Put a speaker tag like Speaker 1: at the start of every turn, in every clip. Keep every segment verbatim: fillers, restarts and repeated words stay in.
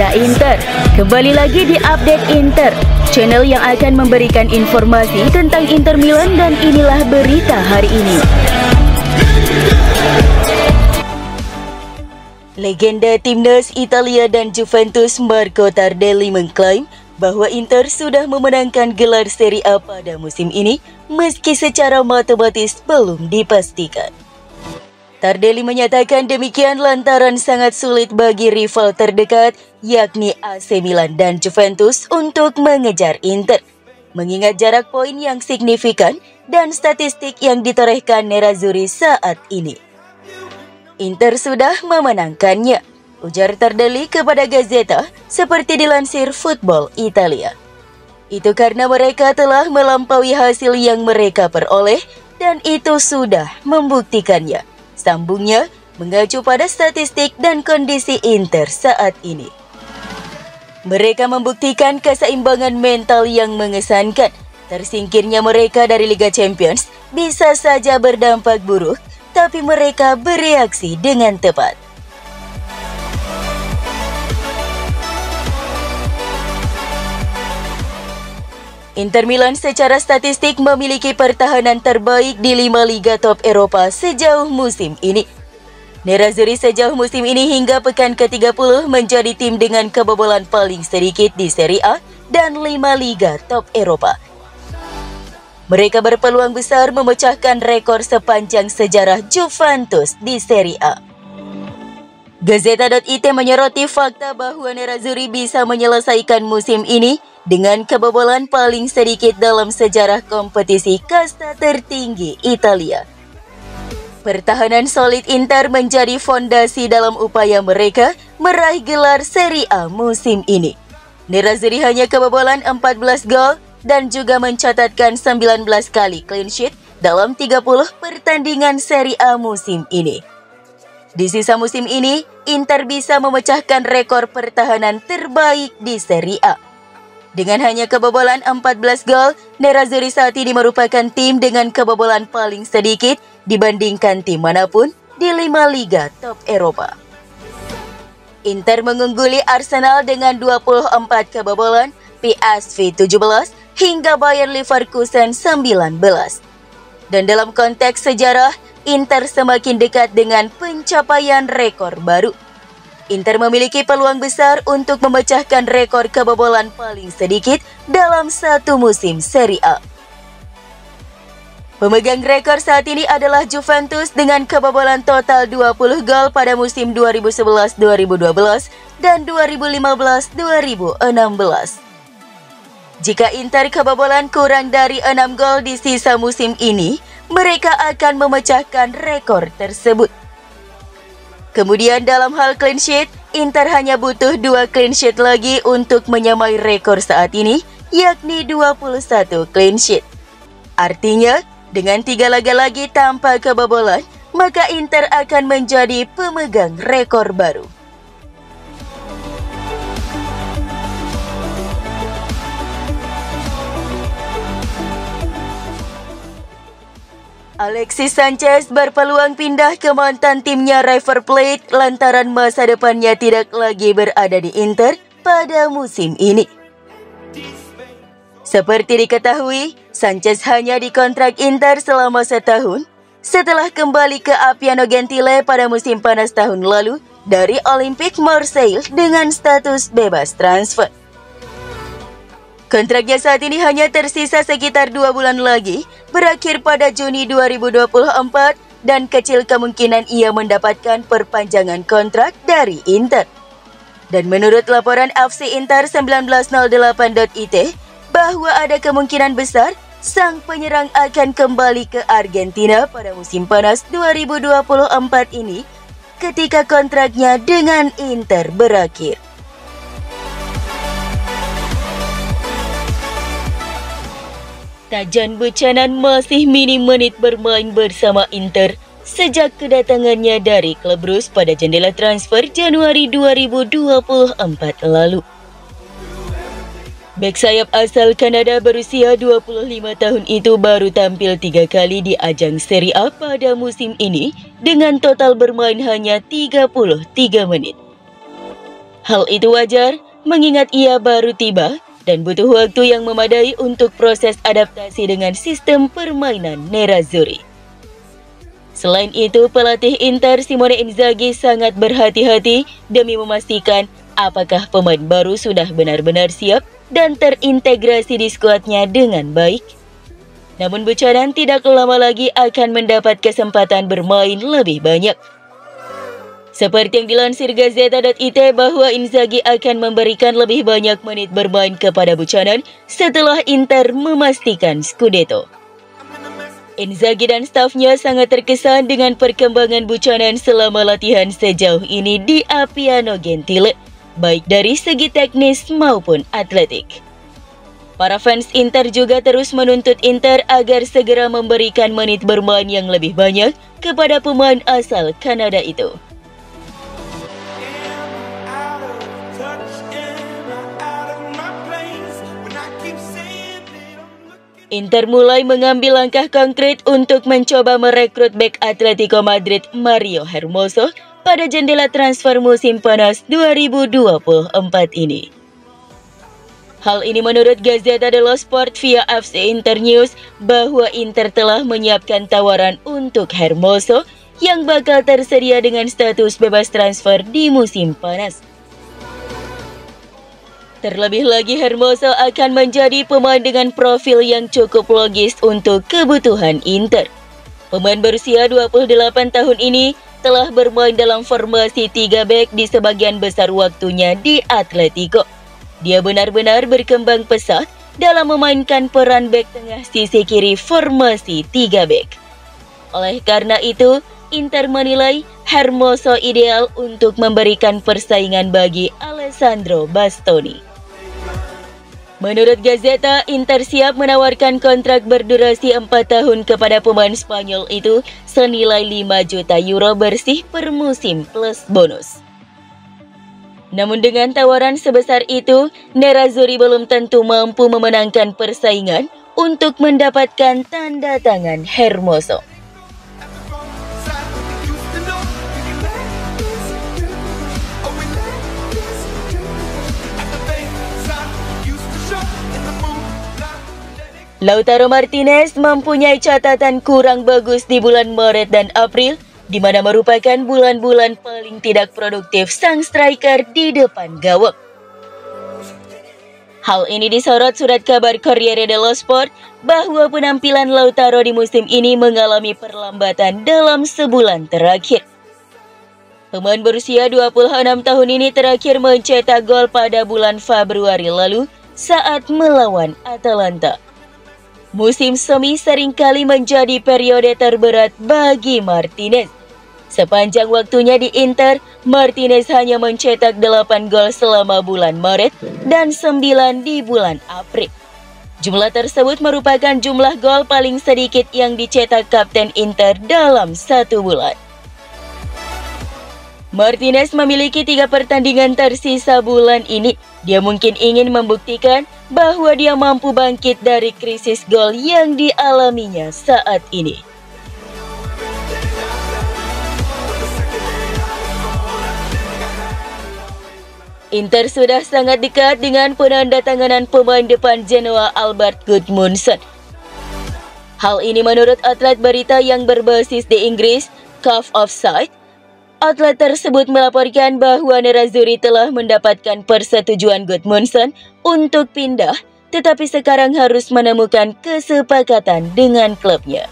Speaker 1: Gaza Inter. Kembali lagi di Update Inter, channel yang akan memberikan informasi tentang Inter Milan, dan inilah berita hari ini. Legenda timnas Italia dan Juventus Marco Tardelli mengklaim bahwa Inter sudah memenangkan gelar Serie A pada musim ini meski secara matematis belum dipastikan. Tardelli menyatakan demikian lantaran sangat sulit bagi rival terdekat yakni A C Milan dan Juventus untuk mengejar Inter, mengingat jarak poin yang signifikan dan statistik yang ditorehkan Nerazzurri saat ini. Inter sudah memenangkannya, ujar Tardelli kepada Gazzetta seperti dilansir Football Italia. Itu karena mereka telah melampaui hasil yang mereka peroleh dan itu sudah membuktikannya. Sambungnya mengacu pada statistik dan kondisi Inter saat ini. Mereka membuktikan keseimbangan mental yang mengesankan. Tersingkirnya mereka dari Liga Champions bisa saja berdampak buruk, tapi mereka bereaksi dengan tepat. Inter Milan secara statistik memiliki pertahanan terbaik di lima liga top Eropa sejauh musim ini. Nerazzurri sejauh musim ini hingga pekan ke tiga puluh menjadi tim dengan kebobolan paling sedikit di Serie A dan lima liga top Eropa. Mereka berpeluang besar memecahkan rekor sepanjang sejarah Juventus di Serie A. Gazzetta titik it menyoroti fakta bahwa Nerazzurri bisa menyelesaikan musim ini dengan kebobolan paling sedikit dalam sejarah kompetisi kasta tertinggi Italia. Pertahanan solid Inter menjadi fondasi dalam upaya mereka meraih gelar Serie A musim ini. Nerazzurri hanya kebobolan empat belas gol dan juga mencatatkan sembilan belas kali clean sheet dalam tiga puluh pertandingan Serie A musim ini. Di sisa musim ini, Inter bisa memecahkan rekor pertahanan terbaik di Serie A. Dengan hanya kebobolan empat belas gol, Nerazzurri saat ini merupakan tim dengan kebobolan paling sedikit dibandingkan tim manapun di lima liga top Eropa. Inter mengungguli Arsenal dengan dua puluh empat kebobolan, P S V tujuh belas, hingga Bayer Leverkusen sembilan belas. Dan dalam konteks sejarah, Inter semakin dekat dengan pencapaian rekor baru. Inter memiliki peluang besar untuk memecahkan rekor kebobolan paling sedikit dalam satu musim Serie A. Pemegang rekor saat ini adalah Juventus dengan kebobolan total dua puluh gol pada musim dua ribu sebelas dua ribu dua belas dan dua ribu lima belas dua ribu enam belas. Jika Inter kebobolan kurang dari enam gol di sisa musim ini, mereka akan memecahkan rekor tersebut. Kemudian dalam hal clean sheet, Inter hanya butuh dua clean sheet lagi untuk menyamai rekor saat ini, yakni dua puluh satu clean sheet. Artinya, dengan tiga laga lagi tanpa kebobolan, maka Inter akan menjadi pemegang rekor baru. Alexis Sanchez berpeluang pindah ke mantan timnya River Plate lantaran masa depannya tidak lagi berada di Inter pada musim ini. Seperti diketahui, Sanchez hanya dikontrak Inter selama setahun setelah kembali ke Appiano Gentile pada musim panas tahun lalu dari Olympique Marseille dengan status bebas transfer. Kontraknya saat ini hanya tersisa sekitar dua bulan lagi, berakhir pada Juni dua ribu dua puluh empat, dan kecil kemungkinan ia mendapatkan perpanjangan kontrak dari Inter. Dan menurut laporan F C Inter seribu sembilan ratus delapan titik it, bahwa ada kemungkinan besar sang penyerang akan kembali ke Argentina pada musim panas dua ribu dua puluh empat ini, ketika kontraknya dengan Inter berakhir. Tajan Buchanan masih minim menit bermain bersama Inter sejak kedatangannya dari klub Rus pada jendela transfer Januari dua ribu dua puluh empat lalu. Bek sayap asal Kanada berusia dua puluh lima tahun itu baru tampil tiga kali di ajang Serie A pada musim ini dengan total bermain hanya tiga puluh tiga menit. Hal itu wajar mengingat ia baru tiba dan butuh waktu yang memadai untuk proses adaptasi dengan sistem permainan Nerazzurri. Selain itu, pelatih Inter Simone Inzaghi sangat berhati-hati demi memastikan apakah pemain baru sudah benar-benar siap dan terintegrasi di skuadnya dengan baik. Namun Buchanan tidak lama lagi akan mendapat kesempatan bermain lebih banyak. Seperti yang dilansir Gazeta titik I T bahwa Inzaghi akan memberikan lebih banyak menit bermain kepada Buchanan setelah Inter memastikan Scudetto. Inzaghi dan stafnya sangat terkesan dengan perkembangan Buchanan selama latihan sejauh ini di Appiano Gentile, baik dari segi teknis maupun atletik. Para fans Inter juga terus menuntut Inter agar segera memberikan menit bermain yang lebih banyak kepada pemain asal Kanada itu. Inter mulai mengambil langkah konkret untuk mencoba merekrut bek Atletico Madrid Mario Hermoso pada jendela transfer musim panas dua ribu dua puluh empat ini. Hal ini menurut Gazzetta dello Sport via F C Internews bahwa Inter telah menyiapkan tawaran untuk Hermoso yang bakal tersedia dengan status bebas transfer di musim panas. Terlebih lagi, Hermoso akan menjadi pemain dengan profil yang cukup logis untuk kebutuhan Inter. Pemain berusia dua puluh delapan tahun ini telah bermain dalam formasi tiga bek di sebagian besar waktunya di Atletico. Dia benar-benar berkembang pesat dalam memainkan peran bek tengah sisi kiri formasi tiga bek. Oleh karena itu, Inter menilai Hermoso ideal untuk memberikan persaingan bagi Alessandro Bastoni. Menurut Gazeta, Inter siap menawarkan kontrak berdurasi empat tahun kepada pemain Spanyol itu senilai lima juta euro bersih per musim plus bonus. Namun dengan tawaran sebesar itu, Nerazzurri belum tentu mampu memenangkan persaingan untuk mendapatkan tanda tangan Hermoso. Lautaro Martinez mempunyai catatan kurang bagus di bulan Maret dan April, di mana merupakan bulan-bulan paling tidak produktif sang striker di depan gawang. Hal ini disorot surat kabar Corriere dello Sport bahwa penampilan Lautaro di musim ini mengalami perlambatan dalam sebulan terakhir. Pemain berusia dua puluh enam tahun ini terakhir mencetak gol pada bulan Februari lalu saat melawan Atalanta. Musim semi seringkali menjadi periode terberat bagi Martinez. Sepanjang waktunya di Inter, Martinez hanya mencetak delapan gol selama bulan Maret dan sembilan di bulan April. Jumlah tersebut merupakan jumlah gol paling sedikit yang dicetak kapten Inter dalam satu bulan. Martinez memiliki tiga pertandingan tersisa bulan ini. Dia mungkin ingin membuktikan bahwa dia mampu bangkit dari krisis gol yang dialaminya saat ini. Inter sudah sangat dekat dengan penandatanganan pemain depan Genoa Albert Gudmundsson. Hal ini menurut outlet berita yang berbasis di Inggris, Cuff Offside. Outlet tersebut melaporkan bahwa Nerazzurri telah mendapatkan persetujuan Gudmundsson untuk pindah, tetapi sekarang harus menemukan kesepakatan dengan klubnya.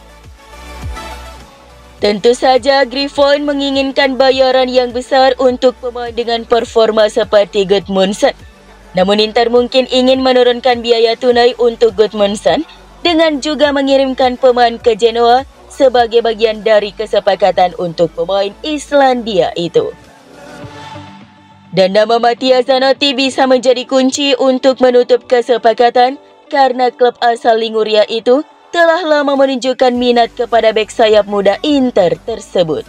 Speaker 1: Tentu saja Griffon menginginkan bayaran yang besar untuk pemain dengan performa seperti Gudmundsson. Namun Inter mungkin ingin menurunkan biaya tunai untuk Gudmundsson dengan juga mengirimkan pemain ke Genoa sebagai bagian dari kesepakatan untuk pemain Islandia itu. Dan nama Mattia Zanotti bisa menjadi kunci untuk menutup kesepakatan karena klub asal Liguria itu telah lama menunjukkan minat kepada bek sayap muda Inter tersebut.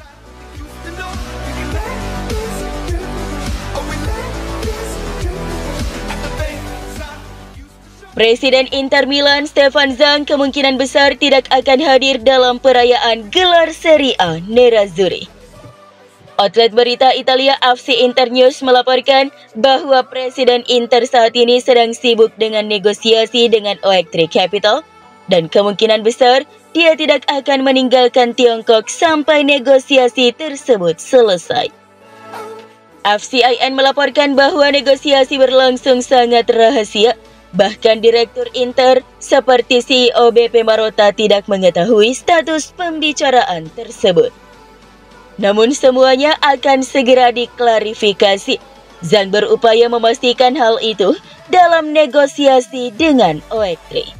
Speaker 1: Presiden Inter Milan Stefan Zhang kemungkinan besar tidak akan hadir dalam perayaan gelar Serie A Nerazzurri. Outlet berita Italia F C Internews melaporkan bahwa Presiden Inter saat ini sedang sibuk dengan negosiasi dengan Oaktree Capital dan kemungkinan besar dia tidak akan meninggalkan Tiongkok sampai negosiasi tersebut selesai. F C I N melaporkan bahwa negosiasi berlangsung sangat rahasia. Bahkan Direktur Inter seperti C E O Beppe Marotta tidak mengetahui status pembicaraan tersebut. Namun semuanya akan segera diklarifikasi. Zhang berupaya memastikan hal itu dalam negosiasi dengan Oaktree.